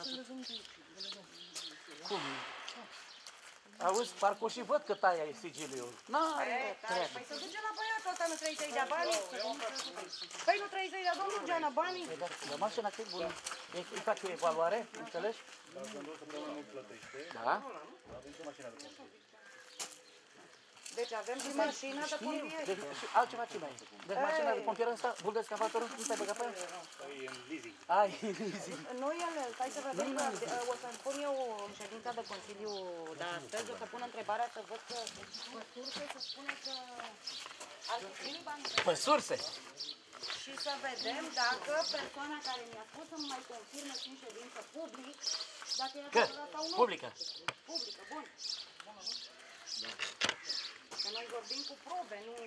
Cum? Auzi, parcă și văd că taia e sigiliul. N-are treabă. Păi să duce la băiatul ăsta, nu trebuie să-i dea banii? Păi nu trebuie să-i dea domnul Geana banii? Păi, dar, dar mașina că e bună. E, îi face o evaluare, înțelegi? Da? Deci avem și mașina de Știu. pompieri. Deci, și altceva ce mai e? Deci mașina de pompier ăsta, bulgă excavatorul, nu te-ai băgat pe ea? E în leasing. Ai, leasing. Nu el, stai să vedem, că uh, o să-mi pun eu în ședința de Consiliu de astăzi, o să pun întrebarea să văd că pe surse să spune că ar primi banii Pe surse. și să vedem dacă persoana care mi-a spus să-mi mai confirme și în ședință public, dacă e Că? adevărat sau nu. Publică. Publică, bun. Că noi vorbim cu probe, nu...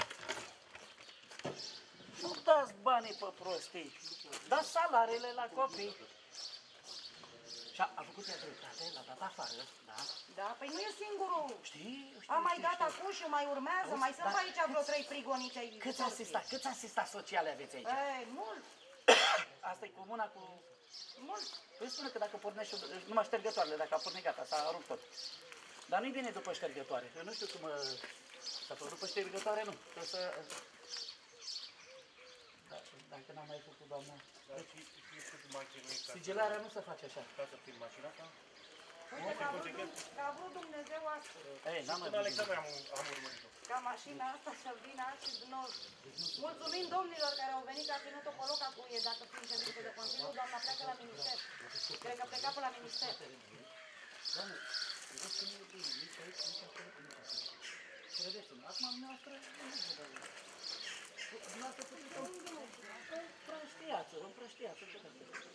Nu dați banii pe prostii. Dați salariile la copii. Și a, a făcut ea dreptate, l-a dat afară, da? Da, păi nu e singurul. Știi? știi Am mai știi, dat știi. acum și mai urmează, Auzi, mai sunt dar pe aici vreo trei frigonițe. Câți asistat, câți asistat sociale aveți aici? Ei, mult, Asta e comuna cu... mult. Păi spune că dacă pornești numai ștergătoarele, dacă a pornit gata, s-a rupt tot. Dar nu-i bine după ștergătoare. Eu nu știu cum uh, s-a făcut după ștergătoare, nu. Trebuie să... Da, dacă n-am mai făcut, doamna... Sigilarea nu se face așa. Uite, că a vrut, că a vrut Dumnezeu astăzi. Ei, n-am mai văzut. Ca mașina asta să vină și din nou. Mulțumim domnilor care au venit, că a ținut-o pe loc acum, e dacă fiind ședință de Consiliu, doamna pleacă la minister. Cred că pleca pe la minister. Credeți-mă, acum dumneavoastră... Dumneavoastră puteți să împrăștiați, împrăștiați, împrăștiați.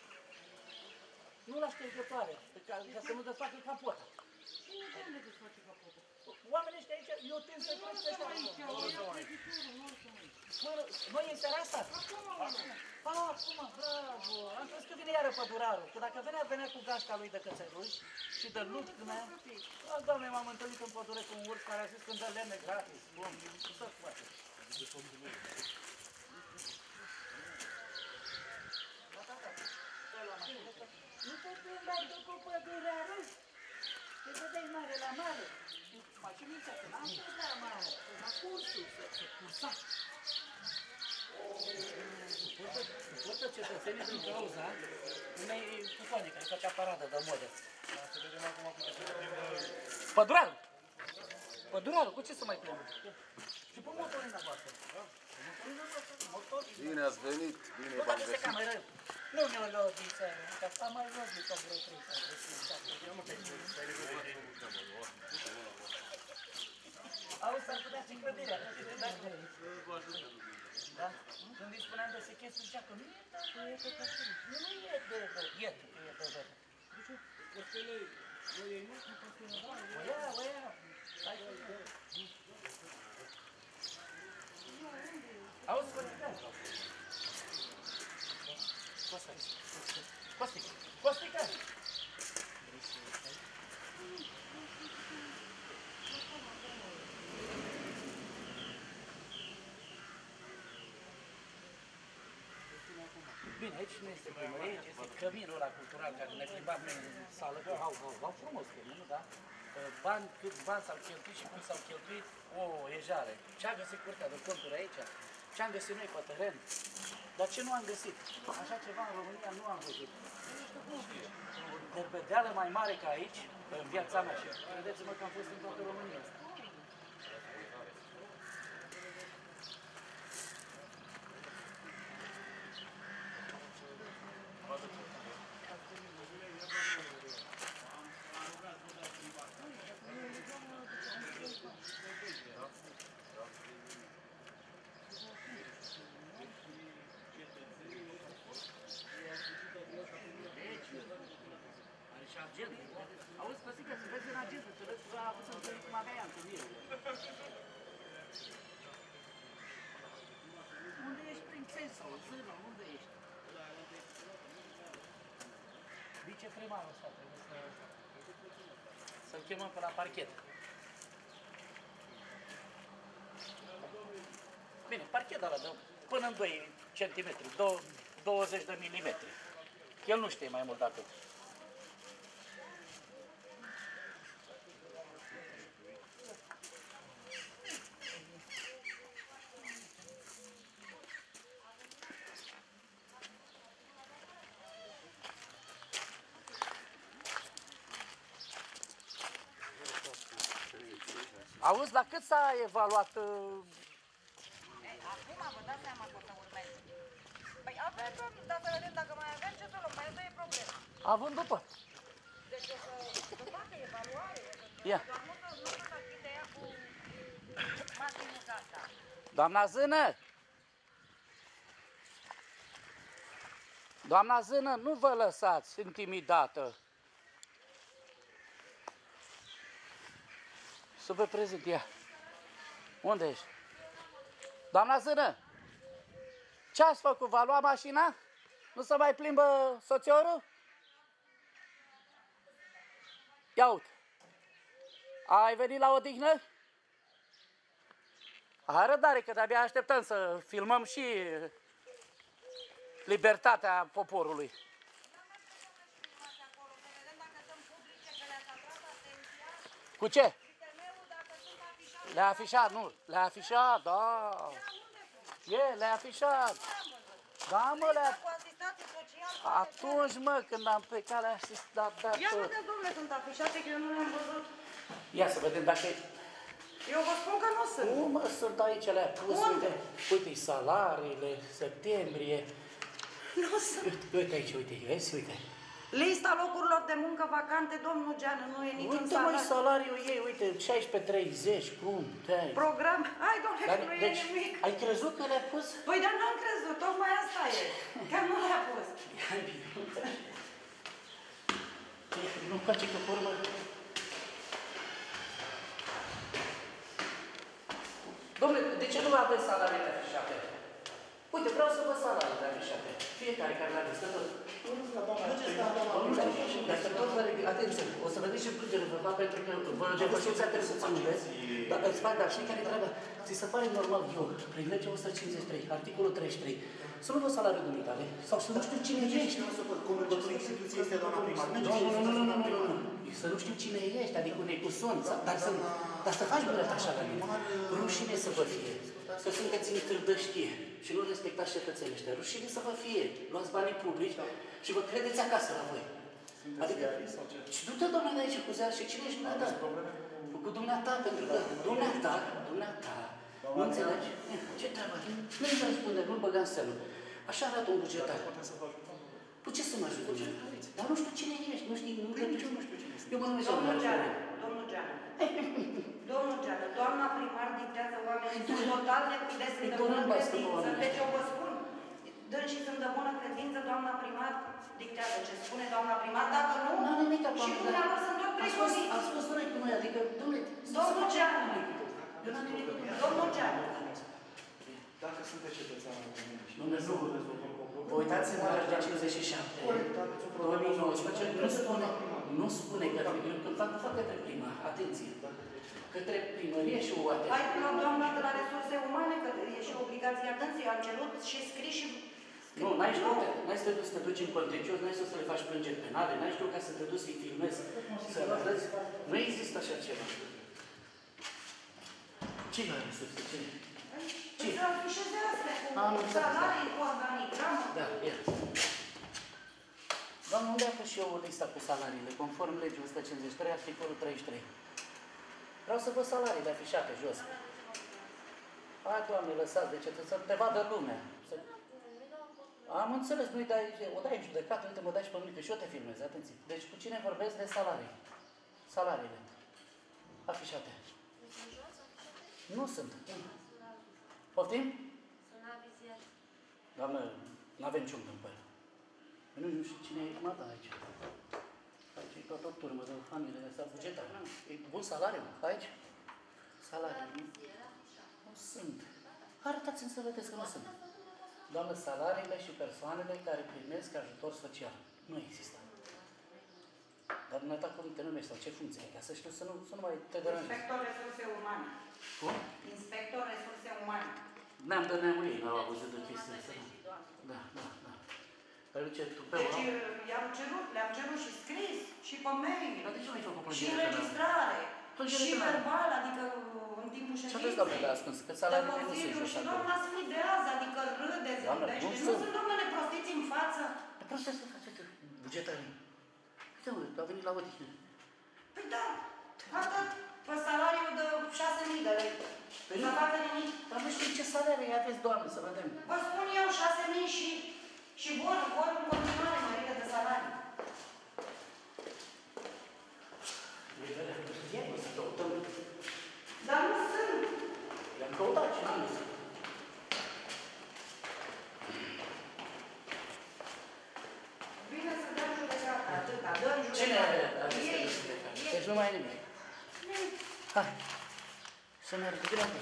Nu la ștergătoare, ca, ca să nu desfacă capota. Cine de unde desface capota? Oamenii ăștia aici, eu tind să cred că ăștia aici. Noi în seara asta? Acum, acum, bravo. Am crezut că vine iară pădurarul, că dacă venea, venea cu gașca lui de cățeluși și de lucră. Oh, Doamne, m-am întâlnit în pădure cu un urs care a zis că îmi dă lemne gratis. Bun, nu se poate. Nu te plimbai tu cu pădurarul? Te vedeai mare la mare. Mașinuța, că n-am fost la mare, la cursul, să, să cursa. Suportă cetățenii din cauza unei cupoane care făcea paradă de modă. Pădurarul! Pădurarul, cu ce să mai plimbă? Și pe motorina voastră. Motorina voastră, motor. Bine ați venit, bine Bă, v-am dar se găsit. cam mai rău. Nu ne-o lobit, să că asta mai lobit, că vreo trei, patru, cinci, șapte. Auzi, s-ar putea și clădirea. Da? Când îi spuneam de sechestru, zicea că nu e de, nu e de, nu e de, e de, e de, de. O ia, o ia. Hai să ia. Auzi, Costică? Costică, Costică! Bine, aici nu este primărie, aici este căminul ăla cultural care ne plimbam în sală, că au, au, au frumos căminul, da? Bani, câți bani s-au cheltuit și cum s-au cheltuit, o ejare. Ce-a găsit Curtea de Conturi aici? Ce-am găsit noi pe teren? Dar ce nu am găsit? Așa ceva în România nu am văzut. De bedeală mai mare ca aici, în viața mea, și credeți-mă că am fost în toată România asta. Are și agenda. Auzi, Păsică, să vezi în agenda, să vezi că a avut să întâlni cum avea ea întâlnire. Unde ești, prințesa, o zână, unde ești? Viceprimarul ăsta trebuie să... să-l chemăm pe la parchet. Bine, parchetul ăla de până în doi centimetri, douăzeci de milimetri. El nu știe mai mult de atât. Auzi, la cât s-a evaluat? Uh... Ei, acum vă dați seama că o să urmeze. Păi avem, dar să vedem dacă mai avem ce să luăm, mai asta e problema. Având după. Deci o să, să facă evaluare, Ia. doar nu să nu să achite ea cu mașinuța asta. Doamna Zână! Doamna Zână, nu vă lăsați intimidată. Să vă prezint, ia. Unde ești? Doamna Zână! Ce ați făcut? V-a luat mașina? Nu se mai plimbă soțiorul? Ia uite. Ai venit la odihnă? Hai răbdare, că de-abia așteptăm să filmăm și libertatea poporului. Cu ce? Le-a afișat, nu? Le-a afișat, da. E, le-a afișat. Da, mă, le-a... Atunci, mă, când am plecat, le-a asistat, da, Ia tot. vedeți, domnule, sunt afișate, că eu nu le-am văzut. Ia să vedem dacă... Eu vă spun că nu sunt. Cum, mă, sunt aici, le-a pus, uite, uite, salariile, septembrie. Nu sunt. Uite, uite aici, uite, vezi, uite. Lista locurilor de muncă vacante, domnul Geană, nu e niciun Uite, măi, salariu. salariul ei, uite, șaisprezece treizeci, cum, te-ai... Program. Hai, domnule, Dar, că nu deci, e nimic. ai crezut că le-a pus? Păi, dar n-am crezut, tocmai asta e. Că nu le-a pus. Nu face că pe urmă... Dom'le, de ce nu aveți salariile afișate? Uite, vreau să văd salariile afișate. Fiecare care le aveți, că tot. Dacă tot vă regăsiți, atenție, o să vedeți și plângere vă fac, pentru că vă depășiți atribuțiile, dar îți fac, dar știi care e treaba? Ți se pare normal, eu, prin legea o sută cincizeci și trei, articolul treizeci și trei, să nu văd salariul dumitale, sau să nu știu cine ești. Conducătorul instituției este doamna primar. Nu, nu, nu, nu, nu, nu, nu, nu. Să nu știu cine ești, adică unei cu son, dar să, dar să faci bine așa la mine. Rușine să vă fie, că sunteți în cârdăștie și nu respectați cetățenii ăștia. Rușine să vă fie, luați banii publici și vă credeți acasă la voi. Adică, și du-te, domnule, de aici cu zeal și cine ești dumneata? făcut dumneata, pentru că dumneata, dumneata, nu înțelegi? Ce treabă are? Nu-i răspunde, nu-l băga în seamă. Așa arată un bugetar. Cu ce să mă ajut? Dar nu știu cine ești, nu știu, nu știu, nu știu, nu știu cine ești. Eu mă numesc Domnul Geană, domnul Geană, domnul Geană, doamna primar dictează oamenii, sunt total de sunt de bună credință, deci eu vă spun, dânsii sunt de bună credință, doamna primar dictează ce spune doamna primar, dacă nu, n-am nimic și dumneavoastră sunt tot pregătiți. Ați fost noi cu noi, adică, domnule, domnul Geană, eu n-am nimic cu noi. domnul Geană. Dacă sunteți cetățean al României și Domnule, nu, vă uitați în legea cincizeci și șapte, două mii nouăsprezece, nu spune, nu spune că, eu când fac, fac către prima, atenție, către primărie și o atenție. Hai la doamna de la resurse umane, că e și obligația dânsii, am cerut și scris și... Nu, n-ai știut, n-ai să te duci să te duci în contencios, n-ai să le faci plângeri penale, n-ai știut ca să te duci să-i filmezi, să le arăți. Nu există așa ceva. Ce la resurse? Ce? Ce? Să afișeze astea Am cu salarii, cu organigramă. Da, ia. Doamne, unde a fost și eu o lista cu salariile, conform legii o sută cincizeci și trei, articolul treizeci și trei? Vreau să văd salariile afișate jos. Hai, Doamne, lăsați, deci să te vadă lumea. Să... Am înțeles, nu-i dai, o dai în judecată, uite, mă dai și pe mine, că și eu te filmez, atenție. Deci cu cine vorbesc de salarii? Salariile. Afișate. Nu sunt. Poftim? Doamnă, n-avem niciun gând pe el. Nu, nu știu cine e mata aici. Aici e toată o turmă de familie de asta bugetar. E bun salariu aici? Salariu. Nu sunt. Arătați-mi să vedeți că nu sunt. Doamnă, salariile și persoanele care primesc ajutor social. Nu există. Dar dumneata cum te numești sau ce funcție ai? Ca să știu să nu, să nu mai te deranjezi. Inspector resurse umane. Cum? Inspector resurse umane. Ne-am de neamul ei, n-au auzit de chestia asta. Da, da, da. Păi ce tu pe Deci i-am cerut, le-am cerut și scris, și pe mail, Dar de ce nu ai făcut și plângere penală? înregistrare, Plângere și penală. verbal, adică în timpul Ce aveți, ședinței. doamne, de ascuns? Că De salariile nu sunt Consiliu jos și acolo. doamna sfidează, adică râde, Doamnă, zâmbește. nu Nu sunt. sunt, domnule, prostiți în față. Dar prost să faceți bugetarii. Uite, mă, a venit la odihnă. Păi da, atât, pe salariul de șase mii de lei. Păi Să nu. facă nimic. Dar nu știu ce salarii aveți, doamne, să vedem. Vă spun eu șase mii și, și vor, vor în continuare mărire de salarii. Ia, mă, să căutăm. Dar nu sunt. I-am căutat și n-am găsit. Bine să dăm judecata, atâta, dăm judecata. Cine are aceste Ei, judecate? ei. Deci nu mai e nimic. Hai, să merg cu grabă.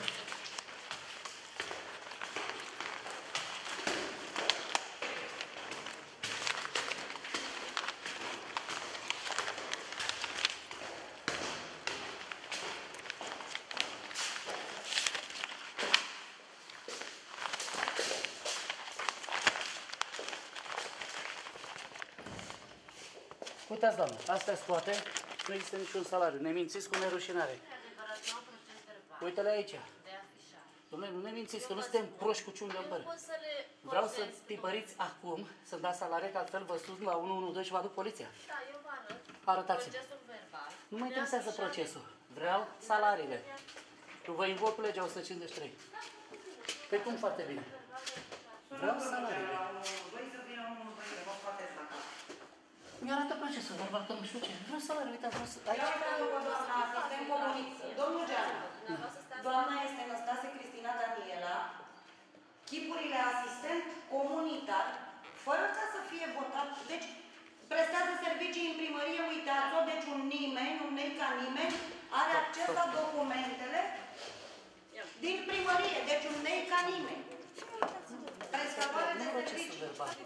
Uitați, doamnă, astea scoate, nu există niciun salariu. Ne mințiți cu nerușinare. Uite-le aici. Dom'le, nu ne mințiți, că nu suntem proști cu ciungă în păr. Vreau să tipăriți acum, să-mi dați salarii, că altfel vă sun la unu unu doi și vă aduc poliția. Da, eu vă arăt. Arătați-mi. Procesul verbal. Nu mă interesează procesul. Vreau salariile. Eu vă invoc legea o sută cincizeci și trei. Pe cum foarte bine. Vreau salariile. Voi să vină unul, doi, că vă scoateți la cap. Mi-arată procesul verbal, că nu știu ce. Vreau salariile, uite, vreau să... Ia uitați-vă, doamna asistent comunic. Domnul Geană, doamna este Năstase Cristina Daniela, chipurile asistent comunitar, fără ca să fie votat. Deci, prestează servicii în primărie, uitați-o, deci un nimeni, un nei ca nimeni, are acces la documentele din primărie, deci un nei ca nimeni. Prestatoare de servicii.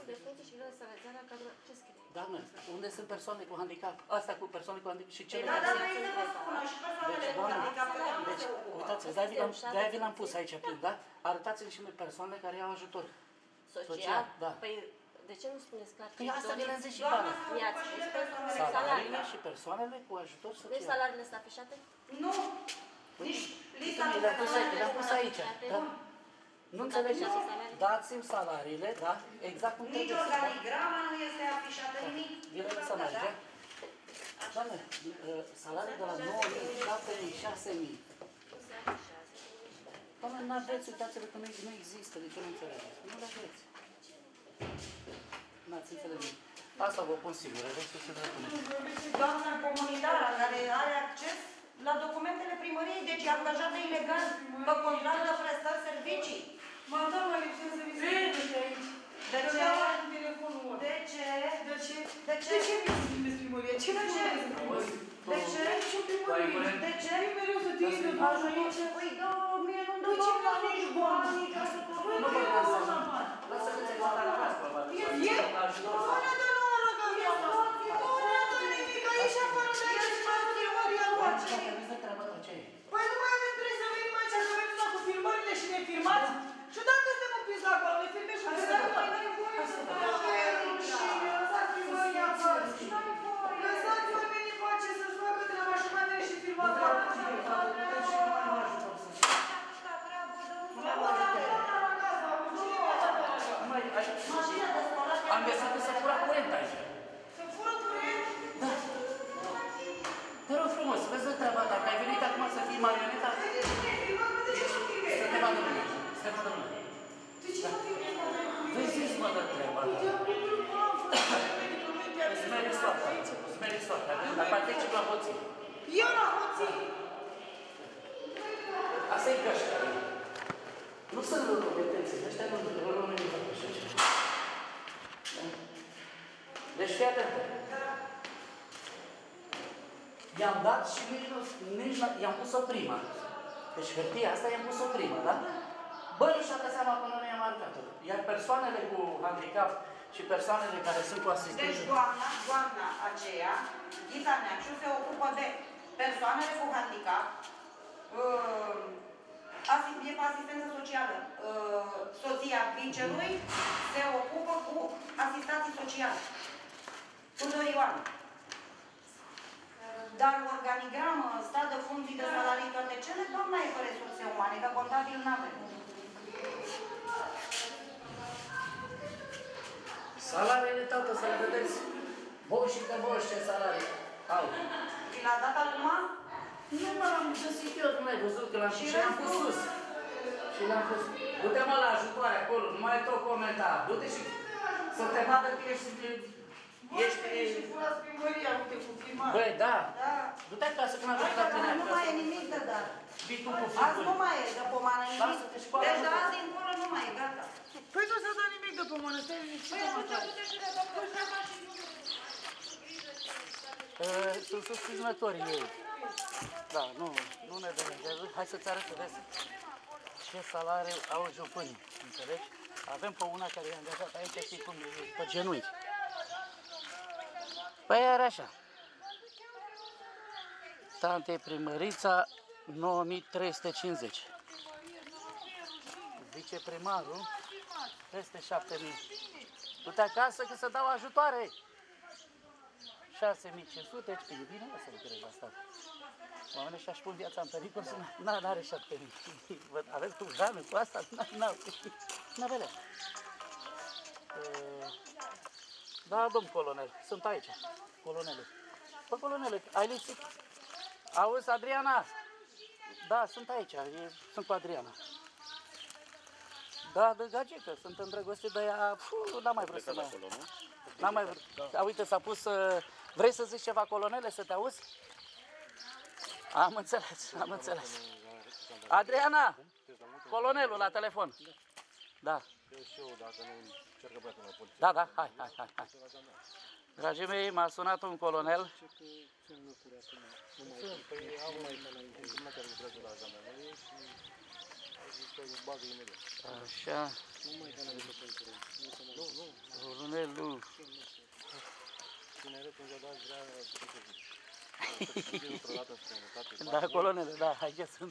Doamne, unde sunt persoane cu handicap? Asta cu persoane cu handicap și Da, celelalte. dar vrei să vă spună și persoanele Deci, cu doamne, handicap, că doamna deci, se ocupă. uitați-vă, de-aia vi l-am- de-aia vi l-am pus aici plin, da? Arătați-mi și mie persoane care iau ajutor. Social? Da. Păi, de ce nu spuneți clar? Păi asta vi le-am zis și Doamna bani. se ocupă și de persoanele cu Salariile handicap. și persoanele cu ajutor Deci social. salariile sunt afișate? Nu, nici lista Uite, cu le-am pus aici, persoanele le-am cu pus aici. handicap. Da? Nu înțelegeți? afișate salariile? Dați-mi salariile, da? Exact cum Nici trebuie să fac. organigrama nu este afișată, nimic. Vi le lăsăm aici, da? Doamne, salariul de la nouă mii, șapte mii, șase mii. Doamne, n-aveți, uitați-vă că nu, nu există, de ce nu înțelegeți? Nu le aveți. N-ați înțeles nimic. Asta vă pun sigur, vreți să se răspundeți. Doamna comunitară care are acces la documentele primăriei, deci e angajată ilegal pe contract de prestări servicii. Madame, mă lipsesc să vi se de aici. De ce? De ce? De ce? De ce? De ce mi se primești primăria? Ce De ce? De ce? Ce primărie? De ce? E mereu să te iei de Așa aici? Păi, da, mie nu-mi dă doamna nici bani, nici ajutor. Nu vă dați. Lasă-te toată la casă, probabil. E? Nu ne dă nouă răgăria asta. Nu ne dă nimic aici afară de aici și mai primăria face. Păi nu mai avem trebuie să venim aici, să venim la cu filmările și ne filmați? Și dacă suntem împins la acolo, ne filmezi și ne filmezi? Lăsați filmările afară. Lăsați oamenii în pace să-și facă treaba și mai veni și filmați. Am găsit că se fura curent aici. Se fură curent? Da. Te rog frumos, vezi de treaba ta, că ai venit acum să fii marioneta? Să te vadă lumea. Să te vadă lumea. De ce nu filmezi, mă, trebuie? Vezi-mă de treaba ta. Îți meriți soarta. Îți meriți soarta. Dar particip la hoții. Eu la hoții? Asta e gășca. Nu sunt competențe, ăștia nu sunt români nu fac așa ceva. Deci fii atent. I-am dat și nici nu, nici i-am pus-o prima. Deci hârtia asta i-am pus-o prima, da? Bă, nu și-a dat seama până nu i-am marcat-o. Iar persoanele cu handicap și persoanele care sunt cu asistență... Deci doamna, doamna aceea, Ghita Neacșu, se ocupă de persoanele cu handicap, uh, e pe asistență socială. Uh, soția vicelui se ocupă cu asistații sociale. Tudor Ioan. Dar organigramă, stat de funcții, de salarii, toate cele, doamna e pe resurse umane, că contabil n-avem. Salariile, tată, să le vedeți. Boși și că boși, ce salarii au. Și l-a dat acum? Nu mă l-am găsit eu, nu l-ai văzut, că l-am Și și l-am pus sus. Și l-am pus. Du-te mă la ajutoare acolo, nu mai tot comenta. Du-te și să te vadă că ești... Ești... Și furați primăria, uite, cu filmare. Băi, da. Da. Du-te acasă când am Băi, plecat dar tine nu mai e nimic de dat. Vii tu cu Azi filmuri. nu mai e de pomană nimic. Lasă-te și cu ala Deci de nu azi încolo nu mai e, gata. Păi nu s-a dat nimic de pe mănăstire, nici Păi atunci du-te și de tot treaba și nu. Sunt susținătorii ei. Da, nu, nu ne deranjează. Hai să-ți arăt să vezi ce salariu au jupânii, înțelegi? Avem pe una care e angajată aici, știi cum e, pe genunchi. Păi are așa. Tante primărița, nouă mii trei sute cincizeci. Viceprimarul, peste șapte mii. Du-te acasă că să dau ajutoare. șase mii cinci sute, e bine să lucrezi la stat. Oamenii și-aș pun viața în pericol să n-are șapte mii. Aveți cu janul cu asta? N-au. N-avele. Da, domn colonel, sunt aici. Colonele. Bă, colonele, ai lipsit? Auzi, Adriana? Da, sunt aici, e, sunt cu Adriana. Da, de gagică, sunt îndrăgostit de ea, puh, n-am mai vrut să mai... N-am mai vrut. Da. Uite, s-a pus, uh, vrei să zici ceva, colonele, să te auzi? Am înțeles, am înțeles. Adriana, colonelul la telefon. Da. Da, da, hai, hai, hai, hai. Dragii mei, m-a sunat un colonel. Așa. Colonelul. Da, colonele, da, aici sunt.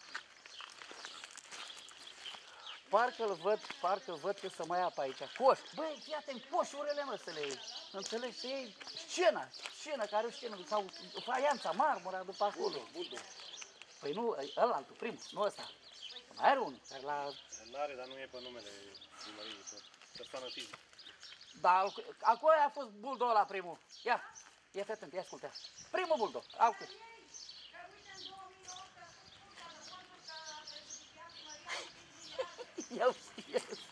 Parcă-l văd, parcă văd că să mai ia pe aici. Coș, băi, fii atent, coșurile mă să le iei. Înțelegi, să iei scena, scena care o scenă, sau faianța, marmura după acolo. Păi nu, ălaltul, primul, nu ăsta. Mai are unul, care la... N-are, dar nu e pe numele primăriei, pe persoană fizică. Da, acolo a fost buldul ăla primul. Ia, Ia fi atent, ia ascultă. Primul bulldog, au cu. Ia uzi, ia uzi.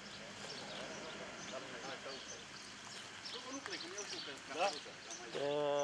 Da?